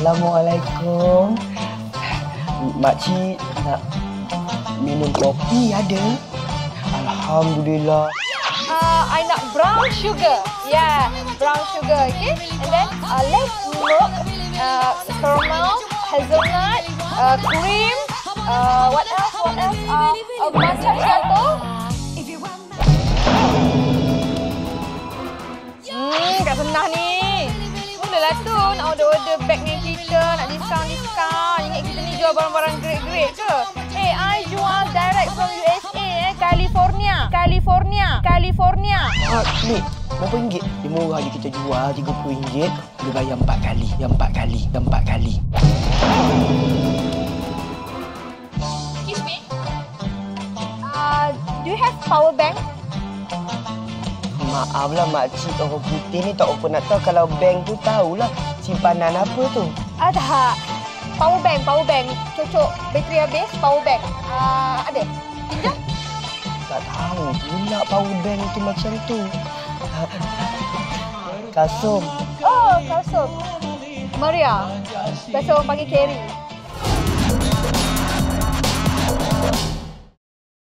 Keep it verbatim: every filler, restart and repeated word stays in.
Assalamualaikum. Makcik nak minum kopi ada? Alhamdulillah. Uh, I nak brown sugar. Yeah, brown sugar. Okay. And then uh, less milk, uh, caramel, hazelnut, uh, cream. Uh, what else? What else? Uh, uh, matcha macchiato. Hmm, kat senang ni. Mulalah tu nak order-order beg dengan kita, nak diskaun-diskaun. Ingat kita ni jual barang-barang great-great ke? Eh, I jual direct from U S A, eh, California. California. California. Ah, ni, berapa ringgit? Dia murah je kita jual, tiga puluh ringgit. Dia bayar empat kali, yang empat kali, yang empat kali. Excuse me. Uh, do you have power bank? Maaflah makcik, orang putih ni tak apa nak tahu kalau bank tu tahulah simpanan apa tu. Ah, tak. Power bank, power bank. Cocok bateri habis, power bank. Uh, ada? Pinjam? Tak tahu pula power bank tu macam tu. Kasum. Oh, kalsum. Maria. Biasa orang panggil Carrie.